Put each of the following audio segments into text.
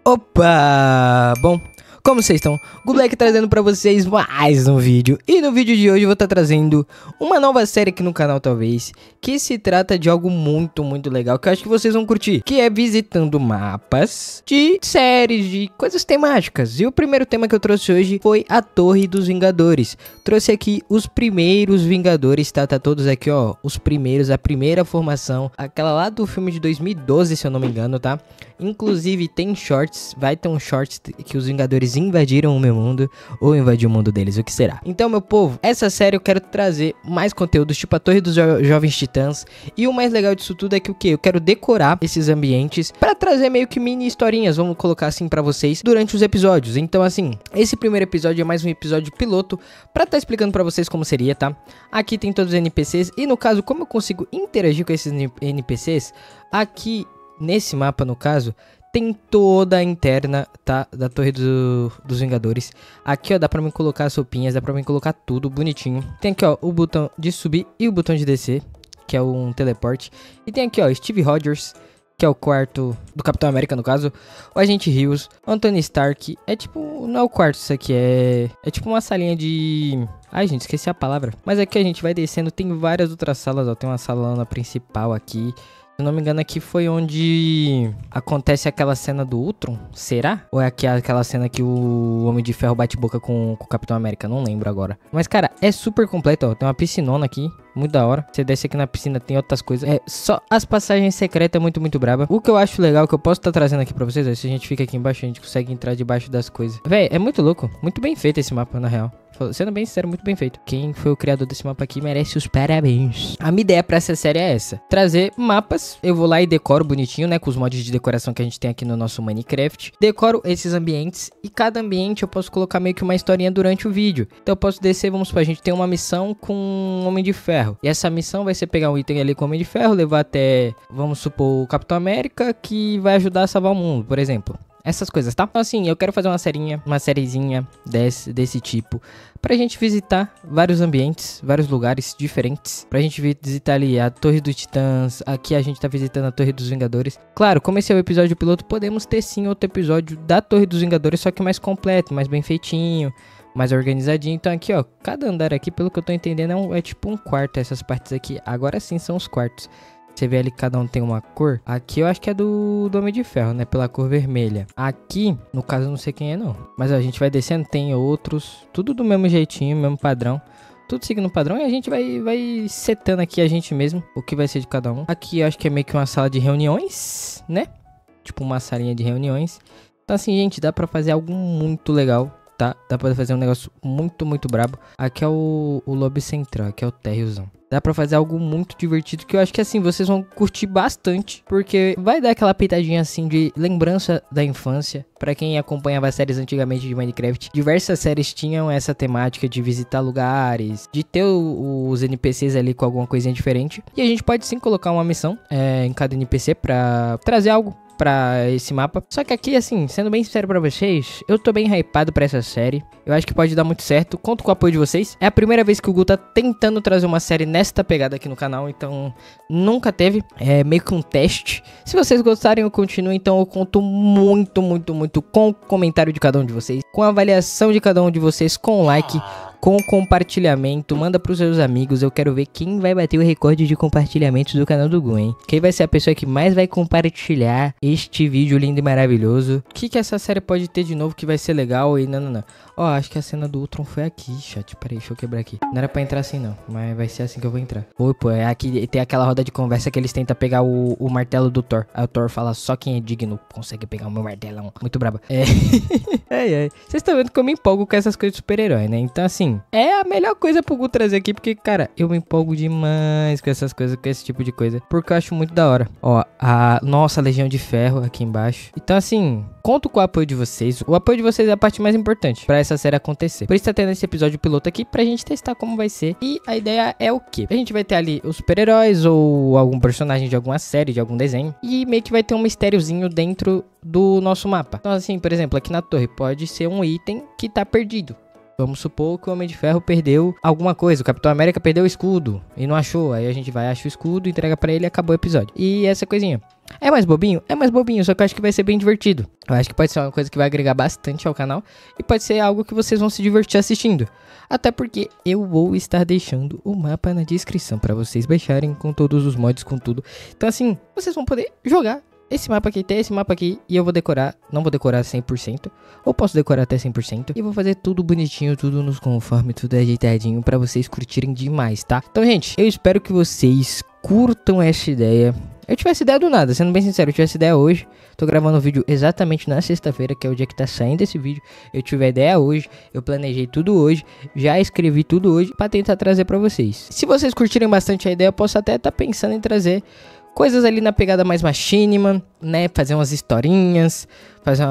Opa! Bom, como vocês estão? Gublack trazendo pra vocês mais um vídeo. E no vídeo de hoje eu vou estar trazendo uma nova série aqui no canal, talvez, que se trata de algo muito legal, que eu acho que vocês vão curtir, que é visitando mapas de séries, de coisas temáticas. E o primeiro tema que eu trouxe hoje foi a Torre dos Vingadores. Trouxe aqui os primeiros Vingadores, tá todos aqui, ó, os primeiros, a primeira formação, aquela lá do filme de 2012, se eu não me engano, tá? Inclusive tem shorts, vai ter um shorts que os Vingadores invadiram o meu mundo, ou invadiu o mundo deles, o que será? Então, meu povo, essa série eu quero trazer mais conteúdos, tipo a Torre dos Jovens Titãs. E o mais legal disso tudo é que o que? Eu quero decorar esses ambientes pra trazer meio que mini historinhas, vamos colocar assim pra vocês, durante os episódios. Então, assim, esse primeiro episódio é mais um episódio piloto pra tá explicando pra vocês como seria, tá? Aqui tem todos os NPCs, e no caso, como eu consigo interagir com esses NPCs, aqui nesse mapa, no caso, tem toda a interna, tá, da Torre dos Vingadores. Aqui, ó, dá pra mim colocar as roupinhas, dá pra mim colocar tudo bonitinho. Tem aqui, ó, o botão de subir e o botão de descer, que é um teleporte. E tem aqui, ó, Steve Rogers, que é o quarto do Capitão América, no caso. O Agente Rios, Anthony Stark. É tipo, não é o quarto isso aqui, é tipo uma salinha de... Ai, gente, esqueci a palavra. Mas aqui a gente vai descendo, tem várias outras salas, ó. Tem uma salona principal aqui. Se eu não me engano, aqui foi onde acontece aquela cena do Ultron, será? Ou é aquela cena que o Homem de Ferro bate boca com o Capitão América? Não lembro agora. Mas, cara, é super completo, ó. Tem uma piscinona aqui, muito da hora. Você desce aqui na piscina, tem outras coisas. É, só as passagens secretas é muito braba. O que eu acho legal, que eu posso estar trazendo aqui pra vocês, ó, se a gente fica aqui embaixo, a gente consegue entrar debaixo das coisas. Véi, é muito louco. Muito bem feito esse mapa, na real. Sendo bem sincero, muito bem feito. Quem foi o criador desse mapa aqui merece os parabéns. A minha ideia pra essa série é essa: trazer mapas. Eu vou lá e decoro bonitinho, né, com os mods de decoração que a gente tem aqui no nosso Minecraft. Decoro esses ambientes, e cada ambiente eu posso colocar meio que uma historinha durante o vídeo. Então eu posso descer, vamos supor, a gente tem uma missão com um Homem de Ferro. E essa missão vai ser pegar um item ali com o Homem de Ferro, levar até, vamos supor, o Capitão América, que vai ajudar a salvar o mundo, por exemplo. Essas coisas, tá? Então, assim, eu quero fazer uma sériezinha desse tipo, pra gente visitar vários ambientes, vários lugares diferentes. Pra gente visitar ali a Torre dos Titãs. Aqui a gente tá visitando a Torre dos Vingadores. Claro, como esse é o episódio piloto, podemos ter sim outro episódio da Torre dos Vingadores, só que mais completo, mais bem feitinho, mais organizadinho. Então aqui, ó, cada andar aqui, pelo que eu tô entendendo, é tipo um quarto, essas partes aqui. Agora sim são os quartos. Você vê ali que cada um tem uma cor. Aqui eu acho que é do Homem de Ferro, né? Pela cor vermelha. Aqui, no caso, eu não sei quem é, não. Mas ó, a gente vai descendo, tem outros. Tudo do mesmo jeitinho, mesmo padrão. Tudo seguindo o padrão, e a gente vai setando aqui a gente mesmo o que vai ser de cada um. Aqui eu acho que é meio que uma sala de reuniões, né? Tipo uma salinha de reuniões. Então assim, gente, dá pra fazer algo muito legal, tá? Dá pra fazer um negócio muito brabo. Aqui é o lobby central, aqui é o térreozão. Dá pra fazer algo muito divertido, que eu acho que assim, vocês vão curtir bastante, porque vai dar aquela pitadinha assim de lembrança da infância. Pra quem acompanhava séries antigamente de Minecraft, diversas séries tinham essa temática de visitar lugares, de ter os NPCs ali com alguma coisinha diferente. E a gente pode sim colocar uma missão em cada NPC pra trazer algo pra esse mapa. Só que aqui, assim, sendo bem sincero pra vocês, eu tô bem hypado pra essa série. Eu acho que pode dar muito certo. Conto com o apoio de vocês. É a primeira vez que o Gu tá tentando trazer uma série nesta pegada aqui no canal, então nunca teve. É meio que um teste. Se vocês gostarem, eu continuo. Então eu conto muito com o comentário de cada um de vocês, com a avaliação de cada um de vocês, com o like, com compartilhamento. Manda pros seus amigos. Eu quero ver quem vai bater o recorde de compartilhamentos do canal do Gu, hein? Quem vai ser a pessoa que mais vai compartilhar este vídeo lindo e maravilhoso. O que essa série pode ter de novo que vai ser legal? E não. Ó, acho que a cena do Ultron foi aqui, chat. Peraí, deixa eu quebrar aqui. Não era pra entrar assim, não. Mas vai ser assim que eu vou entrar. Oi, pô, é aqui. Tem aquela roda de conversa que eles tentam pegar o martelo do Thor. Aí o Thor fala, só quem é digno consegue pegar o meu martelão. Muito braba. Vocês estão vendo que eu me empolgo com essas coisas de super-herói, né? Então, assim, é a melhor coisa pro Gu trazer aqui, porque, cara, eu me empolgo demais com essas coisas, com esse tipo de coisa, porque eu acho muito da hora. Ó, a nossa Legião de Ferro aqui embaixo. Então, assim, conto com o apoio de vocês. O apoio de vocês é a parte mais importante pra essa série acontecer. Por isso tá tendo esse episódio piloto aqui, pra gente testar como vai ser. E a ideia é o quê? A gente vai ter ali os super-heróis ou algum personagem de alguma série, de algum desenho, e meio que vai ter um mistériozinho dentro do nosso mapa. Então, assim, por exemplo, aqui na torre pode ser um item que tá perdido. Vamos supor que o Homem de Ferro perdeu alguma coisa. O Capitão América perdeu o escudo e não achou. Aí a gente vai, acha o escudo, entrega pra ele e acabou o episódio. E essa coisinha. É mais bobinho? É mais bobinho, só que eu acho que vai ser bem divertido. Eu acho que pode ser uma coisa que vai agregar bastante ao canal. E pode ser algo que vocês vão se divertir assistindo. Até porque eu vou estar deixando o mapa na descrição pra vocês baixarem com todos os mods, com tudo. Então assim, vocês vão poder jogar esse mapa aqui, tem esse mapa aqui, e eu vou decorar, não vou decorar 100%, ou posso decorar até 100%, e vou fazer tudo bonitinho, tudo nos conforme, tudo ajeitadinho, pra vocês curtirem demais, tá? Então, gente, eu espero que vocês curtam essa ideia. Eu tive essa ideia do nada, sendo bem sincero, eu tive essa ideia hoje, tô gravando o vídeo exatamente na sexta-feira, que é o dia que tá saindo esse vídeo, eu tive a ideia hoje, eu planejei tudo hoje, já escrevi tudo hoje, pra tentar trazer pra vocês. Se vocês curtirem bastante a ideia, eu posso até estar pensando em trazer coisas ali na pegada mais machinima, né? Fazer umas historinhas, fazer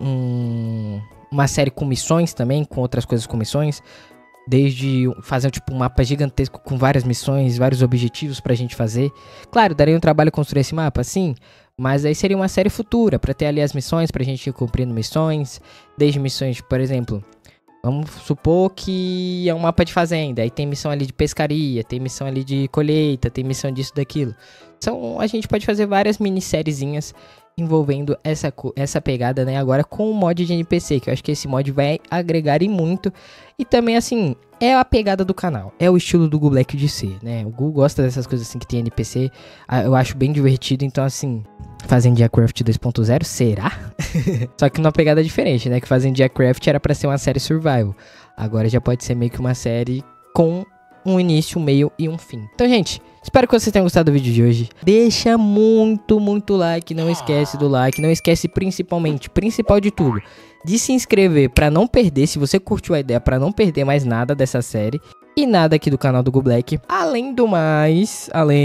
uma série com missões também, com outras coisas com missões. Desde fazer tipo um mapa gigantesco com várias missões, vários objetivos pra gente fazer. Claro, daria um trabalho construir esse mapa, sim. Mas aí seria uma série futura, pra ter ali as missões, pra gente ir cumprindo missões. Desde missões, por exemplo, vamos supor que é um mapa de fazenda. Aí tem missão ali de pescaria, tem missão ali de colheita, tem missão disso, daquilo. Então a gente pode fazer várias minissériezinhas envolvendo essa pegada, né? Agora com o mod de NPC, que eu acho que esse mod vai agregar e muito. E também, assim, é a pegada do canal. É o estilo do GuBlack de ser, né? O Gu gosta dessas coisas assim que tem NPC. Eu acho bem divertido, então assim, Fazendia-Craft 2.0, será? Só que numa pegada diferente, né? Que Fazendia-Craft era pra ser uma série survival. Agora já pode ser meio que uma série com um início, um meio e um fim. Então, gente, espero que vocês tenham gostado do vídeo de hoje. Deixa muito like, não esquece do like, não esquece principal de tudo, de se inscrever pra não perder, se você curtiu a ideia, pra não perder mais nada dessa série. E nada aqui do canal do GuBlack. Além do mais,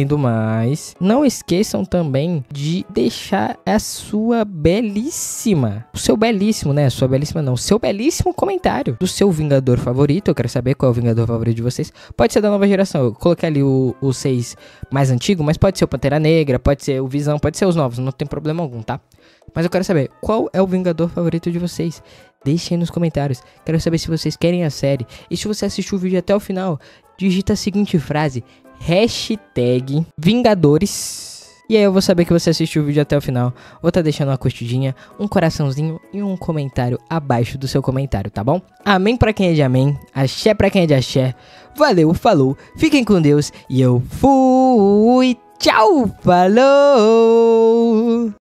não esqueçam também de deixar a sua belíssima, o seu belíssimo, né? Sua belíssima não, o seu belíssimo comentário do seu Vingador favorito. Eu quero saber qual é o Vingador favorito de vocês. Pode ser da nova geração, eu coloquei ali o 6 mais antigo, mas pode ser o Pantera Negra, pode ser o Visão, pode ser os novos, não tem problema algum, tá? Mas eu quero saber qual é o Vingador favorito de vocês. Deixem aí nos comentários. Quero saber se vocês querem a série. E se você assistiu o vídeo até o final, digita a seguinte frase: hashtag Vingadores. E aí eu vou saber que você assistiu o vídeo até o final. Vou estar deixando uma curtidinha, um coraçãozinho e um comentário abaixo do seu comentário, tá bom? Amém pra quem é de amém, axé pra quem é de axé. Valeu, falou, fiquem com Deus e eu fui. Tchau, falou!